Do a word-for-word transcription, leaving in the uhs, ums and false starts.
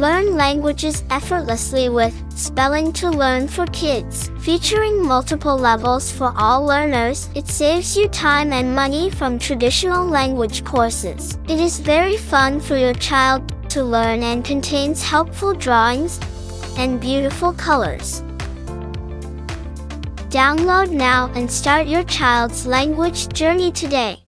Learn languages effortlessly with Spelling to Learn for Kids. Featuring multiple levels for all learners, it saves you time and money from traditional language courses. It is very fun for your child to learn and contains helpful drawings and beautiful colors. Download now and start your child's language journey today.